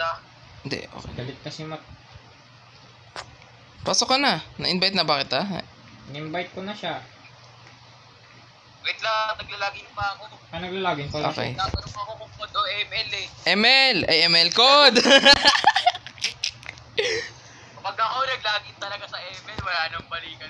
ah. Hindi, okay. Galit kasi Pasok ka na. Na-invite na ba kita? in-invite ko na siya. Wait lang, naglalagin pa ako. Naglalagin pa Okay. Nagtanong ako kung code o ML eh. ML! Ay, ML code! Kapag ako naglagin talaga sa ML, wala nang balikan.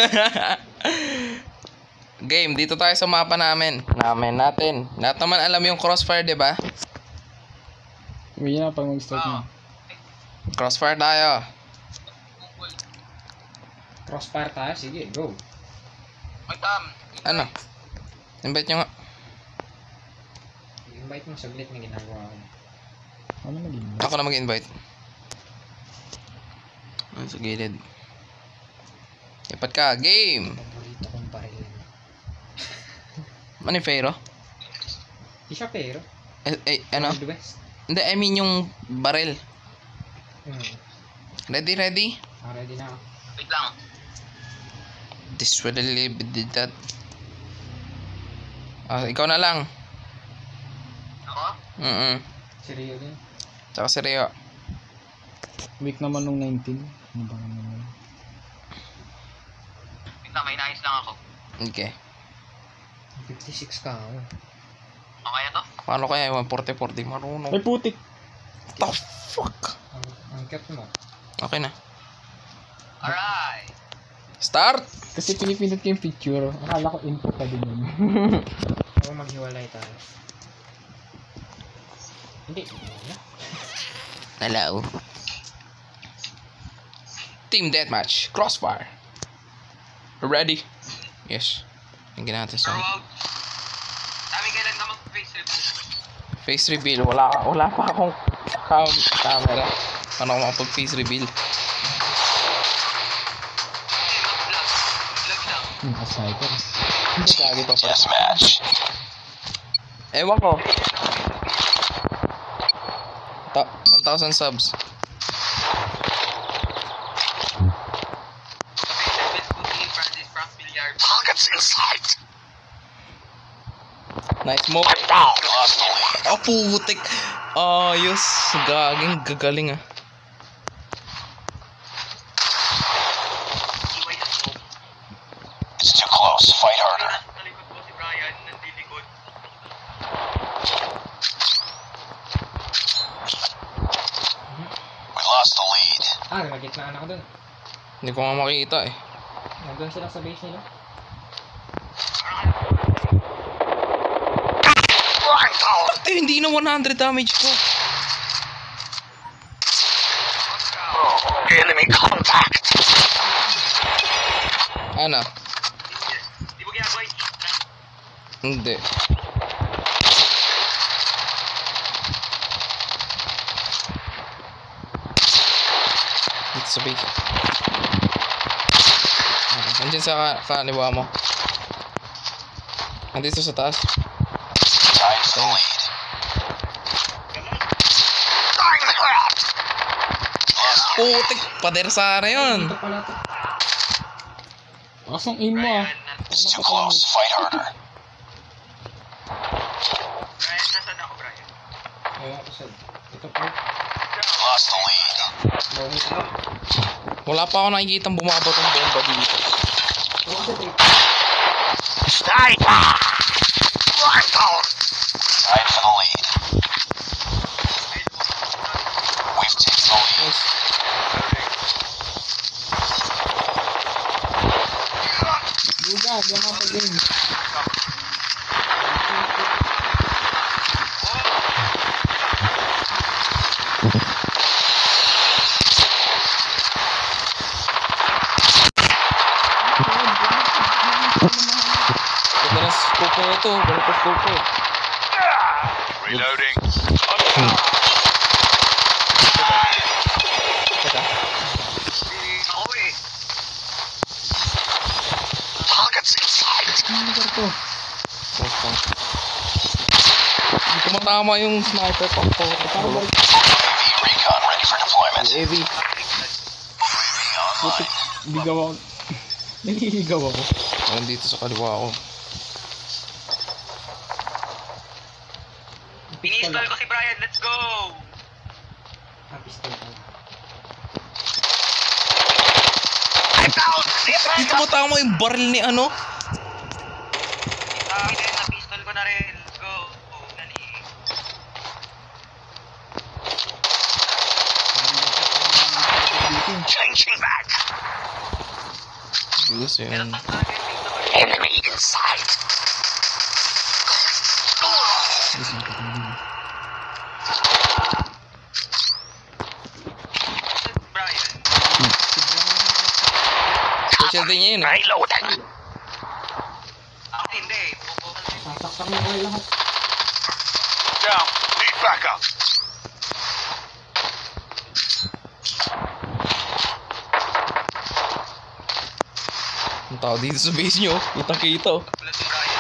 Game, dito tayo sa mapa namin. Natin. Lahat naman alam yung crossfire, di ba? Uwi na pag mag-start na. Crossfire tayo. Google. Crossfire tayo, sige, go. Wait, Ano? Invite nyo nga. I-invite mo saglit na ginagawa ko. Ano naging? Ako na mag-invite. Sa gilid. Ipat ka, game! Paborito kong baril. Ano yung Fero? Di siya pero. Ano? Wild West. Hindi, I mean yung baril. Ready? Ready na ako. wait lang. This will live did that. Ikaw na lang. Ako? Si Rio din. Tsaka si Rio. Week naman nung 19. Ano ba naman? Wait lang, may nais lang ako. Okay. 56 ka ako. Okay na to? Paano kaya yung 40-40 marunong? Ay putik! What the fuck? Ang cute mo. Okay na. Alright! Start! Kasi pinipindot ko yung picture. Akala ko info pa din yun. Oo, maghiwalay tayo. Hindi. Hello. Team deathmatch. Crossfire. Ready? Yes. Tingnan natin sa Throw out. Sabi kailan ka mag-face review? face reveal. Wala pa akong camera. Paano ako makapag face reveal? Vlog lang. Sniper. Hindi kagi pa pala. Ewan ko. 1,000 subs. Targets in sight. Nice mo. Oh, putik. Ayos. Gagaling ah. It's too close. Fight harder. Nalikod ko si Brian, nandilikod. We lost the lead. Nagitnaan ako dun. Hindi ko nga makita eh. Nandun sila sa base nila. Hindi na 100 damage ko. Enemy contact. Ano? Di mo ginagawa yung hit na? Hindi. Dito sa base. Nandiyan sa kaliwa mo. Nandito sa taas. Tied for the lead. Dying the crowd. Putik! Pader sana yun. Ito pala to. Asong aim mo ah. It's too close. Fight harder. Brian, nasan ako, Brian? Ewan ko sa'yo. Ito pa. Lost the lead. Bongit ako. Wala pa ako nakikita bumabot ang bomba dito. Sniper. Rifle. Tied for the lead. We've taken the lead. Nice. Buga, yan ang pag-game. Ganda na scope na ito. Ganda na scope ko. Reloading. Teka. Ako eh. Targets in sight. Ano lugar to? Close point. Hindi ko matama yung sniper pa ko. Parang Bulok. UAV recon ready for deployment. UAV. UAV online. Ligaw ako. Naliligaw ako. Nandito sa kaliwa ako. Ini-install ko si Brian, let's go! Ah, pistol pala. Dito mo tama yung baril ni ano? Na pistol ko na rin. Let's go. Nani. Changing back. Gusto yun. Enemy in sight. Brian. Special din niya yun eh. Reloading. Ako hindi. Sasaksak na kayo lahat. Down. Need backup. Ang tao dito sa base nyo. Kitang-kita oh. Wala si Brian.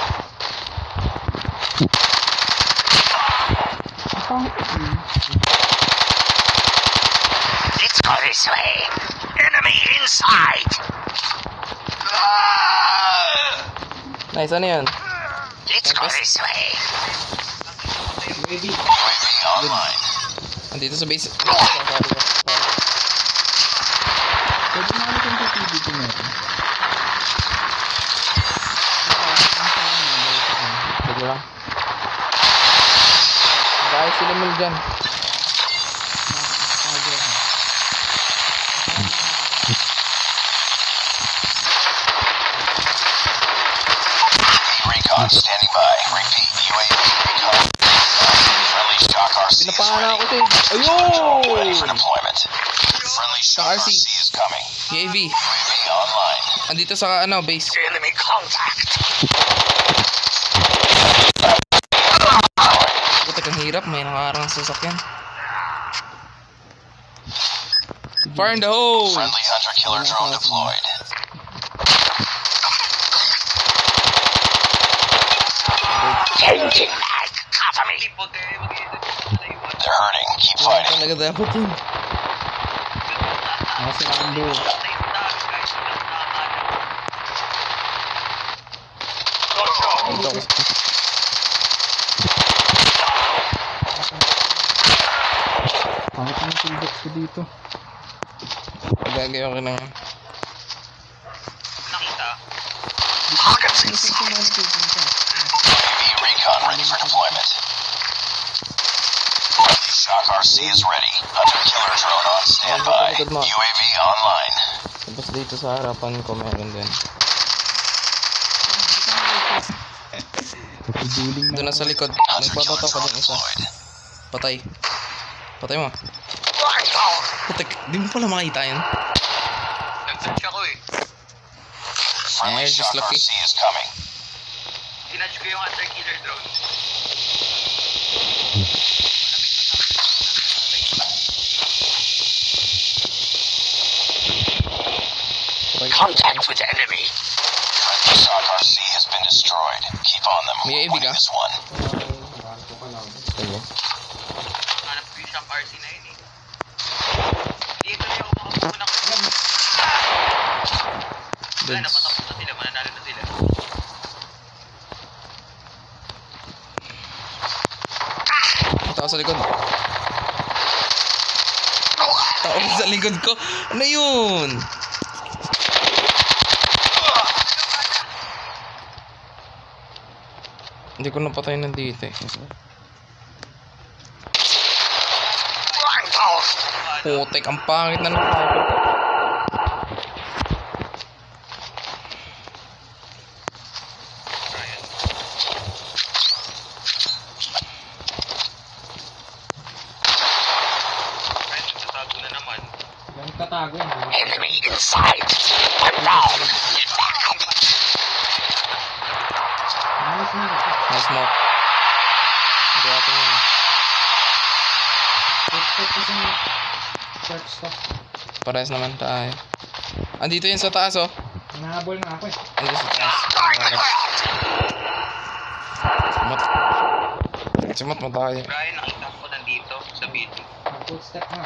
Let's go this way. Enemy inside. Nice, ano yan? Let's go this way. UAV. UAV online. Andito sa base. Pwede na ulit yung TV dito natin. Sige lang. Guys, sila mil dyan. Recon standing by. Repeat. UAV recon. Friendly Shock RC is Pinapahan ready. ako sa'yo. Ready for Ayun! deployment. Friendly Shock RC. RC is coming. UAV. UAV online. Andito sa ano, base. Enemy contact. Buti kang hirap, may nakaharang sasakyan. Fire in the hole! Friendly hunter killer drone deployed. Changing back. Cover me. Huwag kayo mag-iisip na iwan. They're hurting. Keep Wala fighting. talaga dapat yun. Nasa Rambo. Safe na, guys. Dito ako. Pangit ang toolbox ko dito. Gagayon ko ng... Nakita. Targets in sight. UAV recon ready for deployment. Friendly Shock RC is ready. Hunter killer drone on standby. Likod mo. UAV online. Tapos dito sa harapan ko meron din. Iduling Doon na. na sa likod. Hunter killer Nagpapato ka drone din isa. deployed. Patay. Patay mo. Right on. Putek, di mo pala makita yun. Nag-search ako eh. Friendly Eh, just Shock lucky. RC is coming. Tinatch ko yung hunter killer drone. Patay. Contact with enemy. Friendly Shock RC has been destroyed. Keep on them. May We're AV winning ka? this one. Barko ka lang. Sige. Hanap ko yung shop RC na yun eh. Dito na yung makapunan ko. Wala, Dudes. napatapos na sila. Mananalo na sila. Tao sa likod. Tao sa likod ko. Ano yun? Hindi ko napatay nandito eh. Right on. Putek, ang pangit na nakakapit. Brian. Brian, nagtatago na naman. Ganun katago yan. Enemy inside. I'm down. Need backup. Ayos na. Nice smoke. Hindi atin yun. Footstep kasi na. Search ko. Parehas naman tayo. Andito yun sa taas oh. Hinahabol nga ako eh. Andito sa taas. Sumot. Sumot mo tayo. Brian, nakita ko nandito sa video. Footstep nga.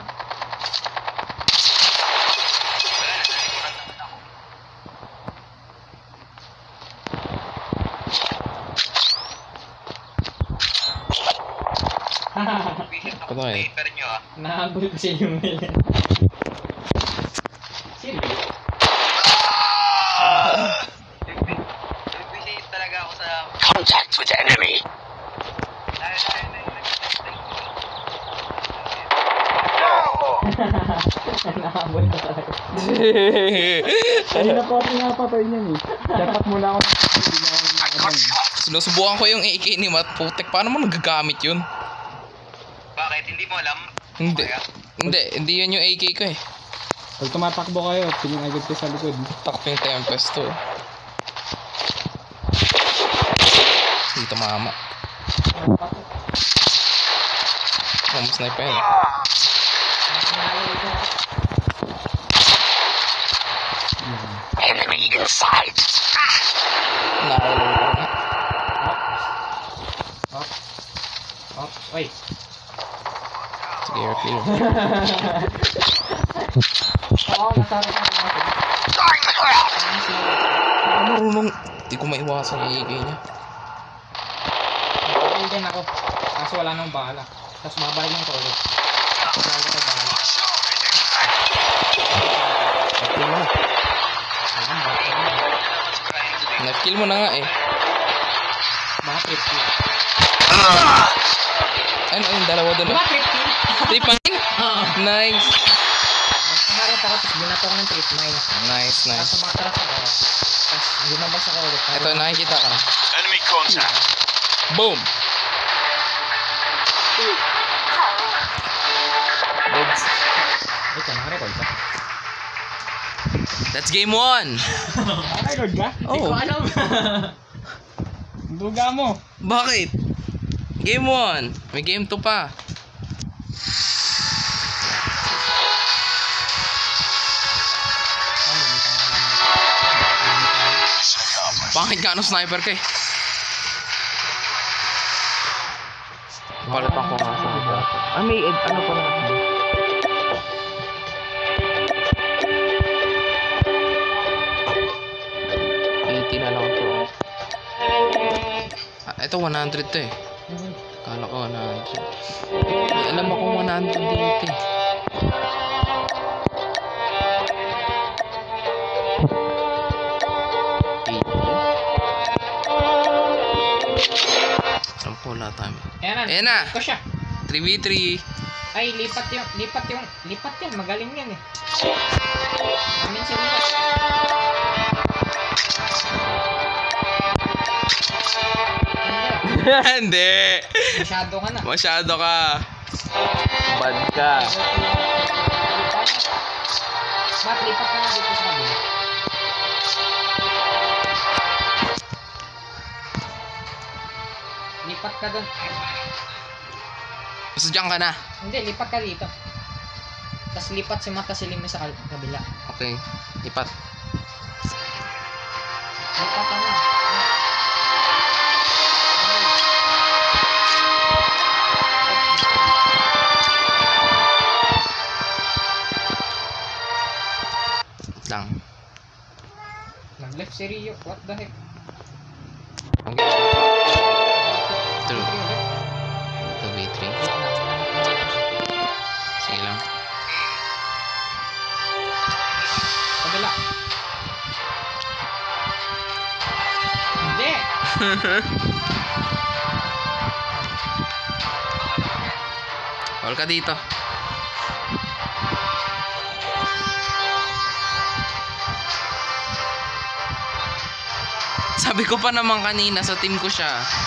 Wala, nalikuran naman ako. Ano to eh? Paper nyo ah. Nahabol kasi yung mail. Seryo? Nag-visit talaga ako sa... Contact with enemy. Nahabol ka talaga. Kanina po ako pinapatay niyan eh. Dapat muna ako Sinusubukan ko yung AK ni Matt. Putek, paano mo nagagamit yun? Bakit? Hindi mo alam? Hindi. Kaya? Hindi yun yung AK ko eh. Pag tumatakbo kayo, tingin agad kayo sa likod. Takpo yung Tempest to. Dito mama. Oh, mas sniper yun. Enemy inside. Naalala ko na. Ops. Oy. Sige, you're clear. Oo, nasarap ako. Marunong. Hindi ko maiwasan yung AK niya. Okay din ako. Kaso wala nang bala. Tapos babalik yung ko ulit. Wala ko bala. Kill mo na. Kill mo na nga eh. Mga trip kill. Ayun, dalawa doon. Mga trip kill? 3 Nice. Nagkaharap ako tapos binato ko ng trip 9. Nice. Tapos umatras ako. Tapos lumabas ako ulit. Ito, nakikita ka. Enemy contact. Boom! Oops. Ito, nakarecord ka? That's game 1! Record ka? Hindi ko Oh, alam. Duga mo. bakit? Game 1! May game 2 pa. Bakit ka sniper ka eh? Palit ako nga sa may ano pa na? 80 na lang to. Ito 100 to eh. Kala ko 100. May alam akong 100 dito eh. Wala tayo. Ayan na. Ito siya. 3v3. Ay, lipat yan. Magaling yan eh. Amin siya lipat. Hindi. Masyado ka na. Masyado ka. Bad ka. Ba't lipat ka na dito sa kabila? Lipat ka dun. Basta dyan ka na. Hindi, lipat ka dito. Tapos lipat si Mata si Limi sa kabila. Okay. Lipat. Lipat ka na. Lang. Nag-left si Rio. What the heck? Okay. True. 2v3. Sige lang. Kabila. Hindi. Wala ka dito. Sabi ko pa naman kanina sa team ko siya.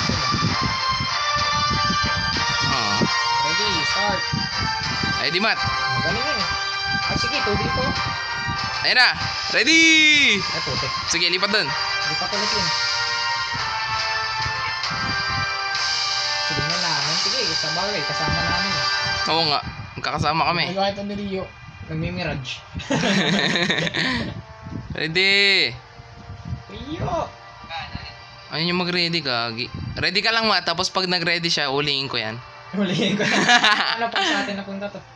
Oo. Ready, start. Ay di Mat. Magaling yun eh. Ay sige, tubig ko. Ayun na. Ready! Ay putik. Sige, lipat dun. Lipat ulit yun. Sige na namin. Sige, sa bagay. Kasama namin eh. Oo nga. Magkakasama kami. Magawa ito ni Rio. Nagmimirage. Ready! Rio! Ayun yung mag-ready ka. Ready ka lang Mat. Tapos pag nag-ready siya, ulihin ko yan. Hulihin ko na. Ano pa sa atin napunta to?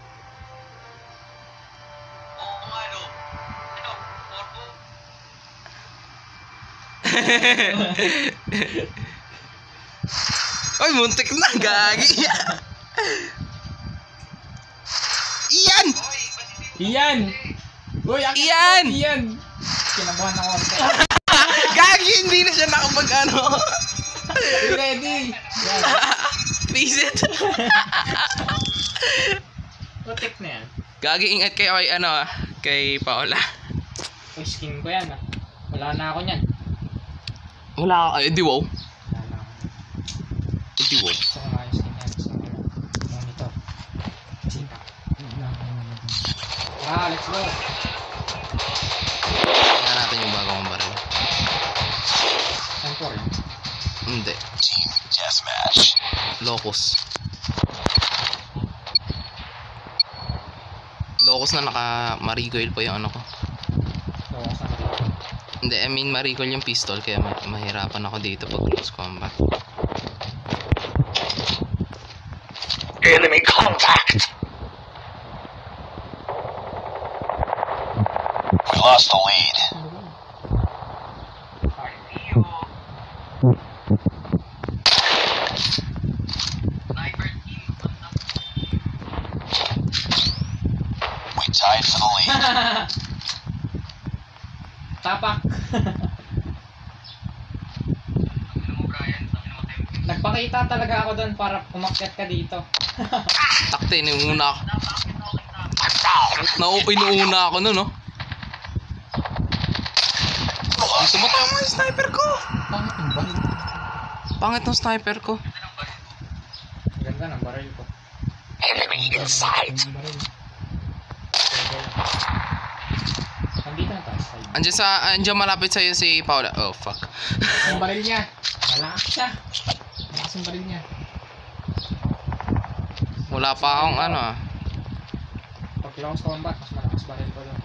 Oo nga no. Ano? Orbo? Ay, muntik na. Gagi. Iyan! Iyan! Uy, akit Iyan! ko, Iyan! Kinabuhan na konti. Gagi, hindi na siya nakapag ano. Be ready! Yan. Visit. Putik na yan. Gagi, ingat kayo kay ano kay Paola. Uy, skin ko yan ah. Wala na ako niyan. Wala ka, di wow. Wala na ako. Di wow. Gusto ko nga yung skin yan. Gusto ko lang. Monitor. Sita. Let's go. Tingnan natin yung bagong baril. M4 yun. Hindi. Team deathmatch. Locus. Locus na naka-marigoil pa yung ano ko. So, saan ako? Hindi, I mean marigoil yung pistol kaya mahirapan ako dito pag close combat. Enemy contact. We lost the lead. Sniper team. We tied for the lead. Tapak. Ano mo, Brian? Sabi mo, Tempe. Nagpakita talaga ako doon para umakyat ka dito. Takte, inuuna ako. Napakit na okay namin. Inuuna ako nun, no? Tumatama yung sniper ko! Pangit yung baril. Pangit ng sniper ko. Ang ganda ng baril ko. Enemy in sight. Ang baril. Pwede lang. Nandito na tayo side. Andiyan malapit sa'yo si Paula. Oh, fuck. Ang baril niya. Malakas siya. Malakas yung baril niya. Wala pa akong ano ah. Pag close combat, mas malakas baril ko doon.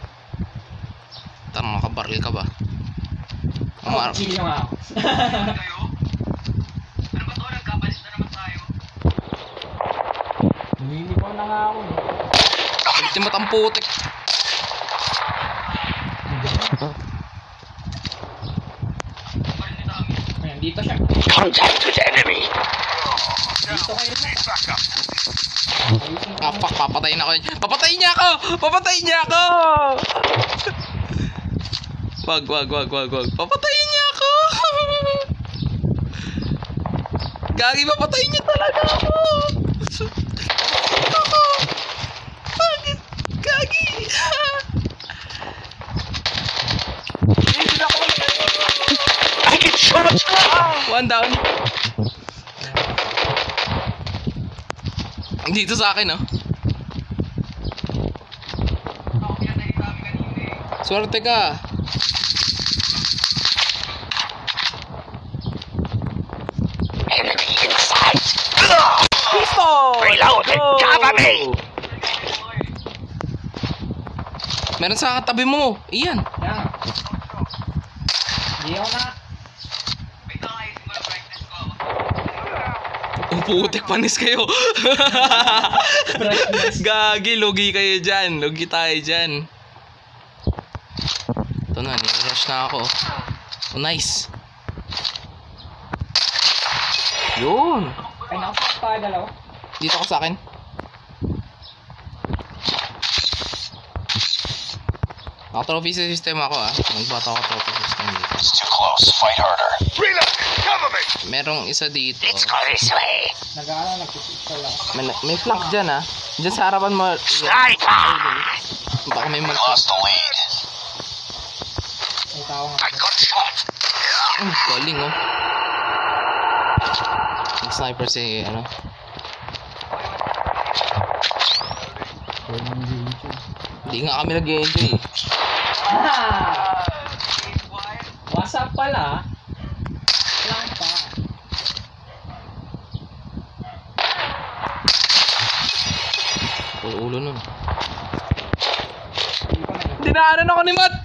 Tara, makabaril ka ba? Chill yung ako. Kayo? Ano ba to? Nagkapalis na naman tayo. Hindi ko na nga ako. Ultimate ang putik. Ayan, dito siya. Contact with enemy. Dito kayo na. Ah, fuck, papatayin ako yun. Papatayin niya ako! Papatayin niya ako! Wag. Papatayin niya ako! Gagi, papatayin niya talaga ako! Bakit? Gagi! I get shot. One down. Dito sa akin, oh. Okay na tayo kami kanina eh. Swerte ka. Enemy in sight. Pistol! Reloaded. Cover me. Meron sa katabi mo. Iyan. Yan. Hindi ako na. Wait lang, ayusin mo na brightness ko. Ang putik, panis kayo. Gagi, lugi kayo dyan. Lugi tayo dyan. Ito na, nirush na ako. Oh, nice. Yun. Ay, nakasama pa dalawa. Dito ka sa akin. Naka-trophy system ako ah. Nagbata ako trophy system dito. It's too close. Fight harder. Reload. Cover me. Merong isa dito. Let's go this way. Nag-aaral, nagpipistol lang. May flank dyan ah. Dyan sa harapan mo. Sniper. Baka may We mag... lost the lead. May tao nga. I got shot. Ang galing oh. Sniper si ano. Hindi nga kami nag-enjoy eh. Ah! WhatsApp pala. Lang pa. Ulo nun. Hindi ko na. Dinaanan ako ni Matt!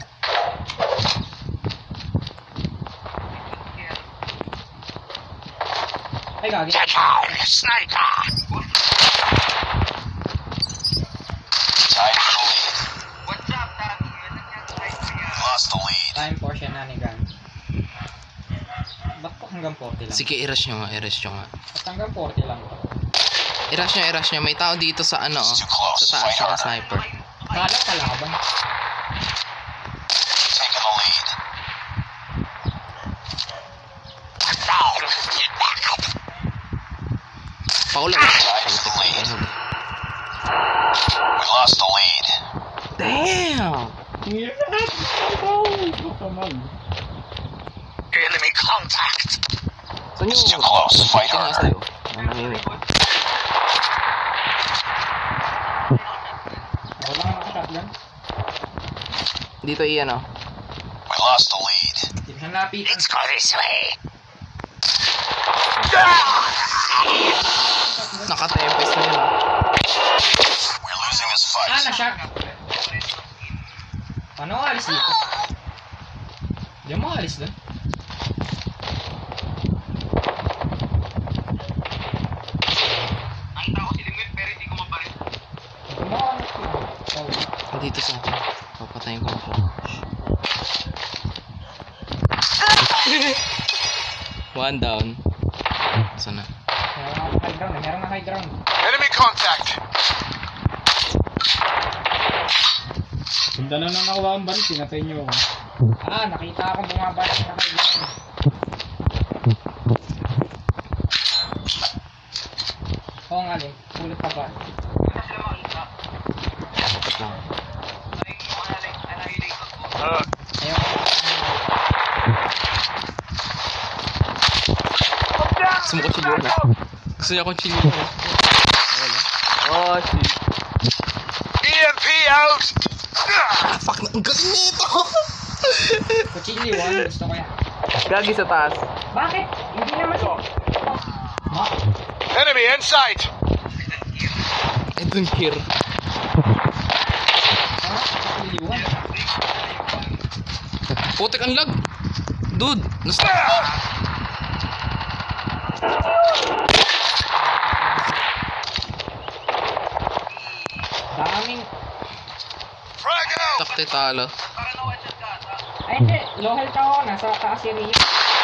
Ay, gagi. Get out. Sniper. Tied for the lead. What's up, Daddy? Yan ang yan, sniper yan. We lost the lead. Time for siya na ni Gan. Ba't po hanggang 40 lang? Sige, i-rush nyo nga, i-rush nyo nga. Ba't hanggang 40 lang to? I-rush nyo. May tao dito sa ano, It's too close. sa taas, Fight saka harder. sniper. Kala kalaban. Taking the lead. Paula. Tied for the lead. We lost the lead. Damn! Enemy contact. Saan It's too close. Fight Tingnan harder. sa'yo. Nanahimik. Wala nga shotgun. Dito iyan oh. We lost the lead. Hindi siya napitan. Go this way. Nakatempest na yun oh. We're losing this Ah, fight. na-shock. Paano ka alis dito? Di mo alis doon? Nakita ko si Limit pero hindi ko mapalit. Dito sa akin. Papatayin ko na siya. One down. Saan na? Meron na high ground. Enemy contact. Kung dala na nakuha ang baril, pinatay nyo ako. Ah, nakita akong bumabalik na high ground. Oo nga, Link. Ulit pa ba? Hindi na sila makita. Tapos lang. Like, yung annihilate ko. Ayun. Gusto mo ko chiliwan na? Gusto niya akong chiliwan na? Oh, shit. EMP out. Ah, fuck na. Ang galing nito! Kuchili, one. Gusto ko yan. Gagi sa taas. Bakit? Hindi naman siya. Ma? Enemy in sight. I don't care. Ha? Kuchili, one. Putik ang lag! Dude! Nasta... Daming... Frag out. Takte talo. Para na one shot ka. Ay, hindi. Low health ako. Nasa taas si Rio.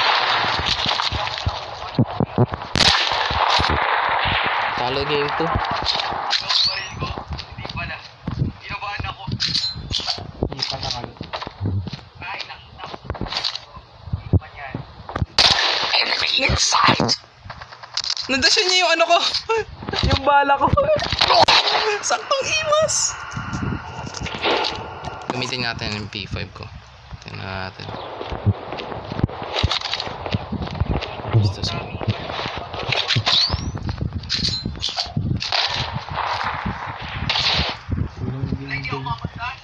Talo game 2. Yung baril ko. Hindi pala. Ginabahan ako. Hindi pa nakalo. Ay, nakita ko. Hindi pa yan. Enemy in sight. Nandasya niya yung ano ko. Yung bala ko. Saktong imas. Gamitin natin yung P5 ko. Tingnan natin. Gusto sa... Hindi ako mamatay.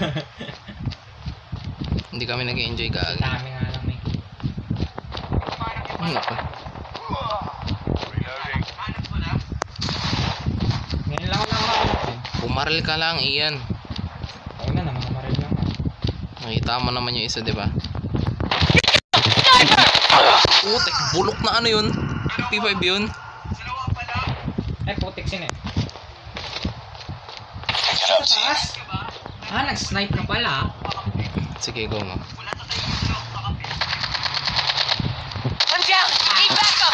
Hindi kami nag-enjoy kaagad. Dami nga lang eh. Parang yung Ay, naku. Reloading. hanap ko na. Ngayon lang ako nakakamot eh. Pumaril ka lang, Ian. Ayun na, namamaril lang ako. Nakita mo naman yung isa, di ba? Putek, bulok na ano yun? P5 yun? Dalawa pala. Eh, putik sin eh. Pick it up, team. Taas! Diba? Ah, nag-snipe na pala ah. Sige, go mo. Wala sa tayo yung lock sa kapit. I'm down. Need backup.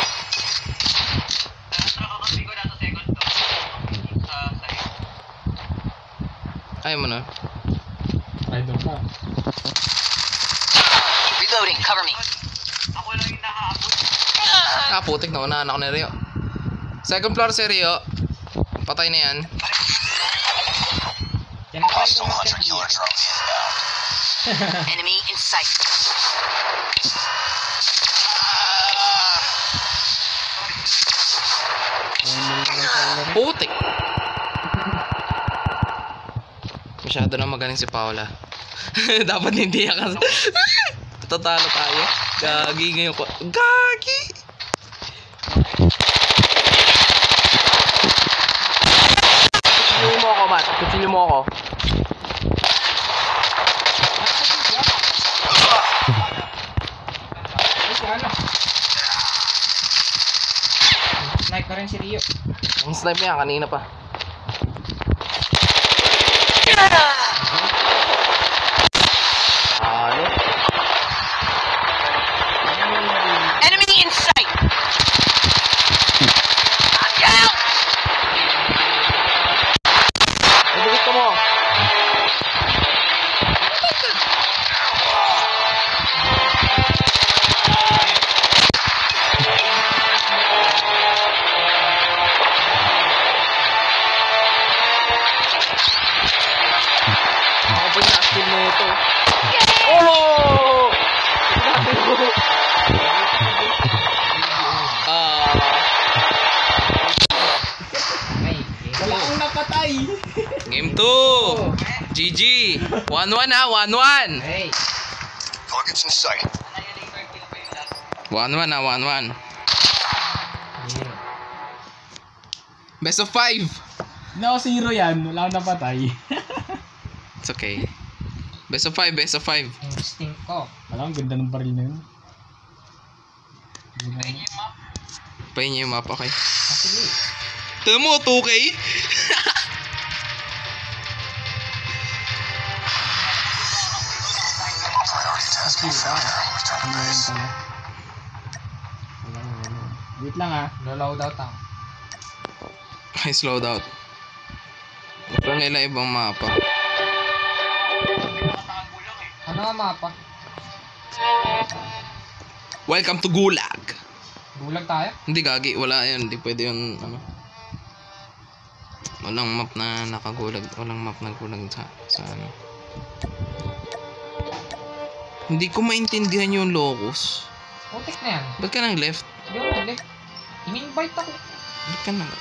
Nakakakampi ko nasa second floor. Sa sa'yo. Ayaw mo na. Ay, doon ka. Reloading. Cover me. Ako lang yung nakaabot. Ah, putik, naunahan ako ni Rio. Second floor si Rio. Patay na yan. Tinatry ko Hostile mag hunter killer drone inbound. Enemy in sight. Putik! Masyado na magaling si Paula. Dapat hindi yan kasi. Tatalo tayo. Gagi ngayon ko. Gagi! Kuchilyo mo ako, Matt. Kuchilyo mo ako. Ay, si ano? Snipe na rin si Rio. Ang snipe niya kanina pa. Ano? Enemy in sight. I'm down. GG! 1-1 ha, 1-1! Hey! Targets in sight. 1-1 ha, 1-1. Yeah. Best of 5! Hindi ako 0 yan. Wala akong napatay. It's okay. Best of 5, best of 5. Instinct ko. Wala, ang ganda ng baril na yun. Pahin niyo yung map, okay? Ah, sige. Tignan mo, 2K? Ano yun pala? Wala. Wait lang ah. Load out ako. Ay, slowed out. Ito nila ibang mapa. Ano nga mapa? Welcome to Gulag! Bulag tayo? Hindi gagi, wala yun. Hindi pwede yun, ano. Walang map na nakagulag. Walang map na gulag sa ano. Hindi ko maintindihan yung locus. Putik na yan. Ba't ka nang left? Hindi ako nag-left. In-invite ako. Ba't ka nang...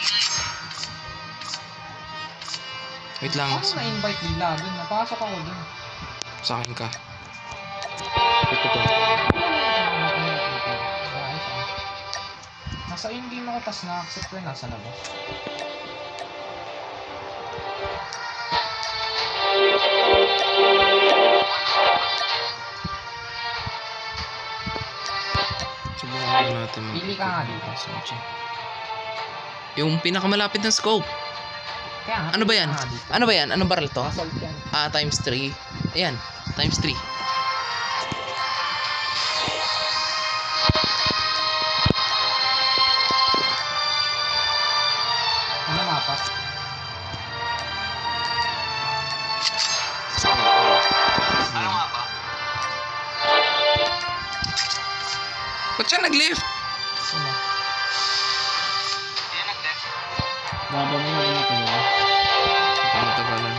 Wait lang. Paano na-invite nila dun? Napasok ako dun. Sa akin ka. Nasa in-game ako, tas na-accept ko yun, nasa labas. Subukan natin Pili ka nga dito. Yung pinakamalapit na scope. Kaya nga, Ano ba yan? pili ka nga dito. Ano ba yan? Anong barrel to? Assault yan. Times 3. Ayan, times 3. Ano mapa? Ano nga ba? Ba't siya nag-left? Ano? Hindi nag-left. Baba mo na rin kayo. Ano tagalan?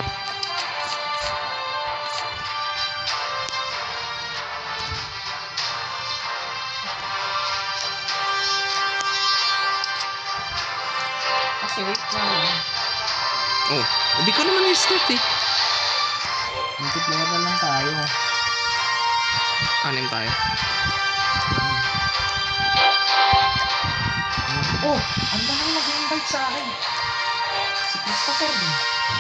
Kasi wait na yun. Oh, hindi ko naman i-start eh. Multiplayer na lang tayo. Anim tayo. Oh! Ang dami nag-invite sa akin. Si Christopher din.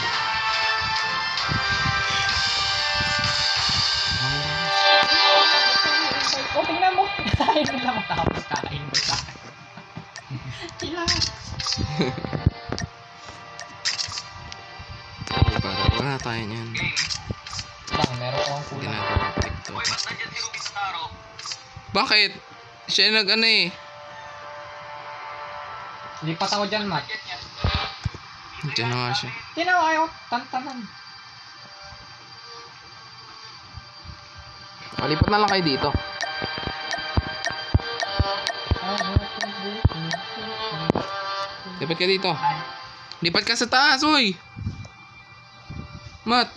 Oh, tingnan mo! Hindi nila matapos kaka-invite sa akin. Kailangan. Para wala tayo niyan. Game. Bang, meron ko ang Hindi kulang. natin TikTok. Uy, ba't nandiyan si Ruby Staro? Bakit? Siya yung nag-ano eh. Lipat ako dyan, Matt. Diyan na nga siya. Tinawa ayaw, tantanan. Lipat na lang kayo dito. Lipat ka dito. Lipat ka sa taas, uy! Mat!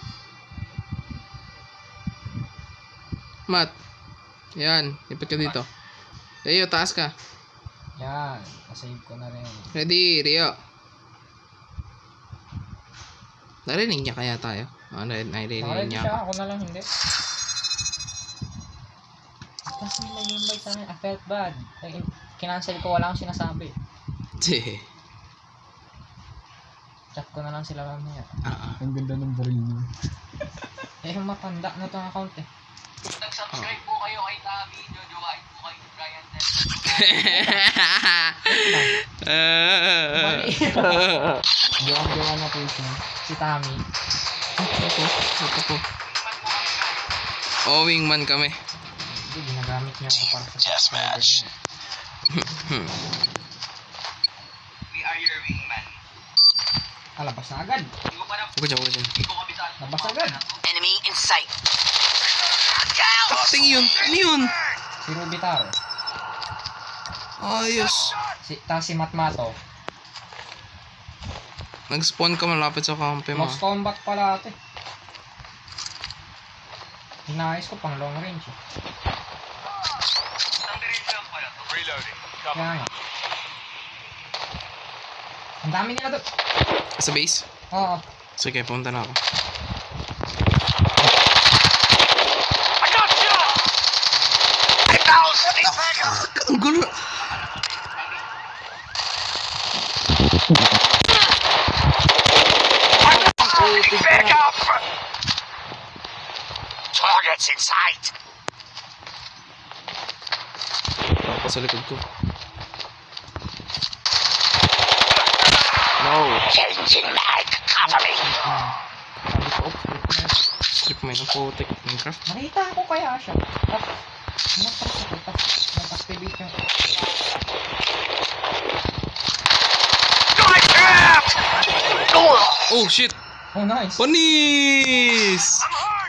Mat! Yan, lipat ka dito. Rio, taas ka. Yan, nasave ko na rin. Ready, Rio. Narinig niya kaya tayo? Narinig Nakaready niya siya, ako. ako na lang hindi. Kasi nag-invite sa akin, I felt bad. Kinancel ko, wala akong sinasabi. Chat ko na lang sila mamaya. Ang ganda ng baril niyo. Eh, matanda na itong account eh. Nag-subscribe po kayo kay Tavi, Jojo White po kay Brian Ted. Jowa na po siya. Si Tommy. Ito po. Wingman kami. Hindi, ginagamit niya ako para sa Deathmatch. We are your wingman. Labas na agad. Hindi ko pa na, Huwag dyan, huwag dyan. hindi ko kabisaan. Labas agad. Enemy in sight. Takting yun. Ano yun? Si Ruby Taro. Ayos. Si Matmato. Nag-spawn ka malapit sa kampe mo. Close combat pala ate. Hinayos ko pang long range eh. Isang diretso lang pala to. Reloading. Kaya nga. Ang dami nila doon. Sa base? Oo. Sige, punta na ako. Ang gulo. Back up! Targets in sight! Ako sa likod ko. No. Changing mag! Cover me! Sabi ko, Strip mine ang putik. Minecraft. nakita ko kaya siya. Tapos, nag-activate yung... Knife trapped! Oh shit! Oh, nice. Panis!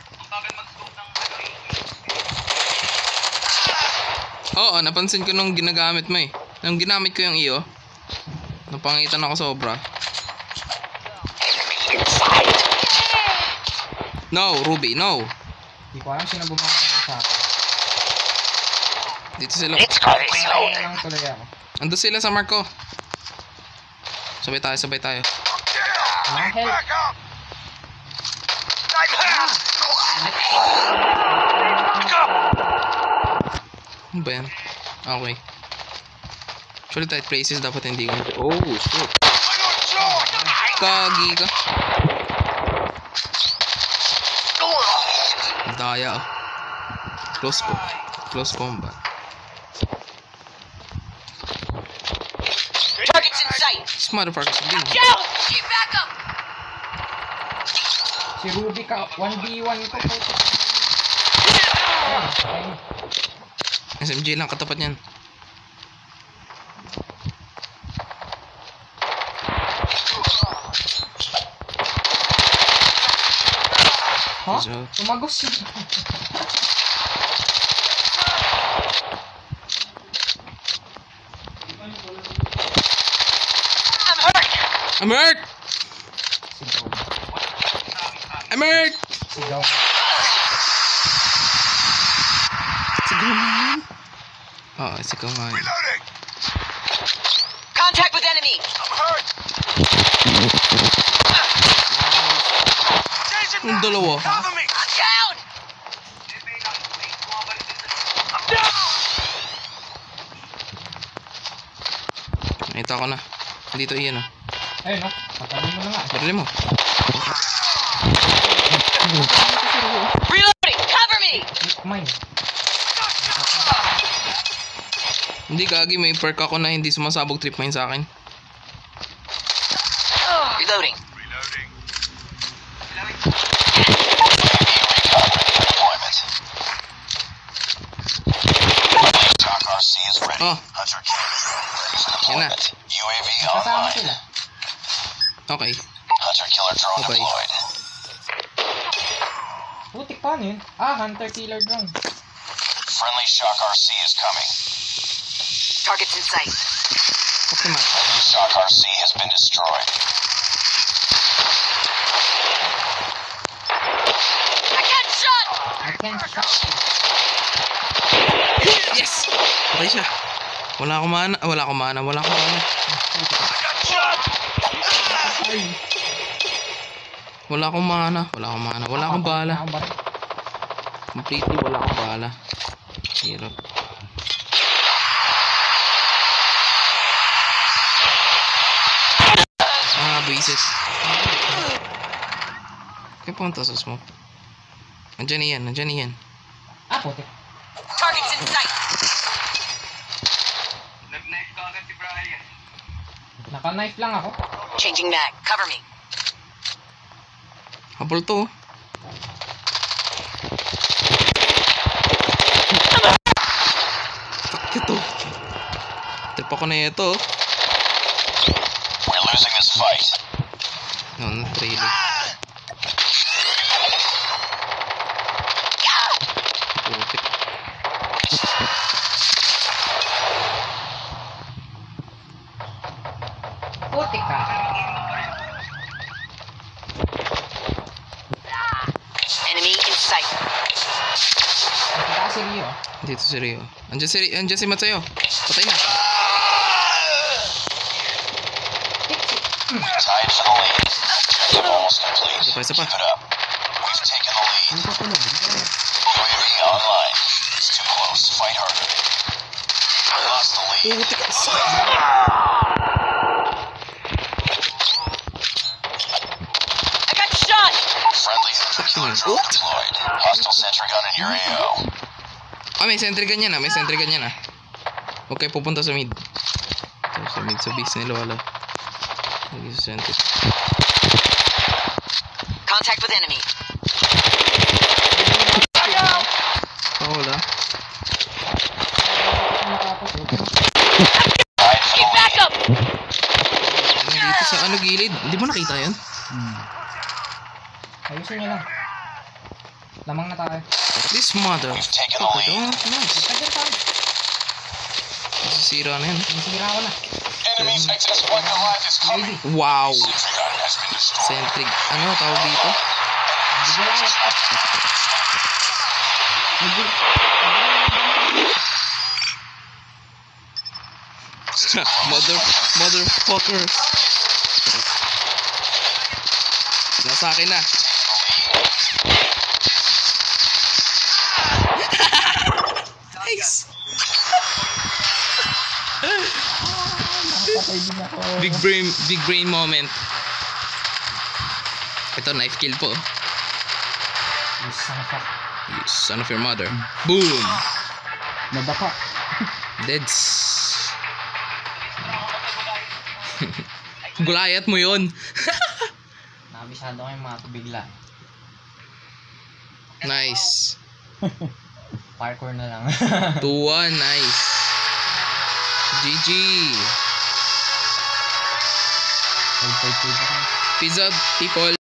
Oo, napansin ko nung ginagamit mo eh. Nung ginamit ko yung iyo, napangitan ako sobra. No, Ruby, no. Hindi ko alam sino bumabalik sa akin. Dito sila. It's going Kaya slowly. lang tuloy ako. Ando sila sa mark ko. Sabay tayo, sabay tayo. Ah, help. Back up! I'm half! Ano ba yan? Okay. Actually, tight places dapat hindi ko. Oh, shit. Kagi ka. Daya. Close ko. Close combat. Targets in sight. This motherfucker's a game. Down! Get back up! Si Ruby ka, 1v1 ko. Ayun. SMG lang katapat niyan. Ha? So, Tumagos siya. I'm hurt! Sigaw. I'm hurt! Sigaw. Sigaw na yan. Oo, sigaw nga yun. Reloading! Contact with enemy. I'm hurt! Chasing Yung now! dalawa. Cover me! I'm down! I'm down! Nakita ko na. Dito iyan oh. Ayun, no? Patabi mo na nga. Barili mo. Reloading! Cover me! Hit mine. Hindi kagi, may perk ako na hindi sumasabog trip mine sa akin. Reloading. Reloading. Talk RC is ready. Oh, Hunter killer drone ready for yan na. deployment. UAV Kasama online. sila. Okay. Hunter killer drone Okay. deployed. Putik pa, ano yun? Ah, hunter killer drone. Friendly Shock RC is coming. Targets in sight. Fuck the map. Friendly Shock RC has been destroyed. I got shot! I can't shot you. Yes! Patay siya. Wala akong mana. Wala akong mana. Wala akong mana. Wala akong mana. Wala akong mana. Wala akong bala. Wala akong baril. Completely wala akong bala. Hirap. Ah, visit. Kaya punta sa smoke. Nandyan iyan. Nandyan iyan. Ah, putik. Targets in sight. Nag-knife ka agad si Brian. Naka-knife lang ako. Changing mag. Cover me. Habol to. Oh. Fuck ito. Trip ako na ito. Oh. We're losing this fight. No, trailer. Putik. Putik ka. Enemy in sight. Nakita si Rio. Dito si Rio. Andiyan si Matsuyo. Patay na. Tied for the lead. Objective almost complete. Isa pa. Keep it up. We've taken the lead. Hindi ko tulog. UAV online. It's too close. Fight harder. Puti ka. I got shot! Friendly sentry gun drone deployed. Hostile sentry gun in your AO. Ah, may sentry gun yan ah. May sentry gun yan ah. Okay, pupunta sa mid. Sa mid, sa base nila wala. Lagi sa sentry. Contact with enemy. Ah, wala. Get back up! Dito sa ano gilid. Hindi mo nakita yun? Ayusin nyo lang. Lamang na tayo. This mother. We've taken the lead. Nice. Tagal tayo. Masisira na yan. Nasira ko na. Enemy's access point alive is coming. Wow. Sentry gun has been destroyed. Sentry. Ano tawag dito? Motherfuckers. Nasa akin na. Nice. Big brain moment. Ito knife kill po. You son of your mother. Boom. Nadaka. Deads. Gulayat mo yun. Nabisado ko yung mga bigla. Nice. Parkour na lang. 2-1. Nice. GG. Peace out, people.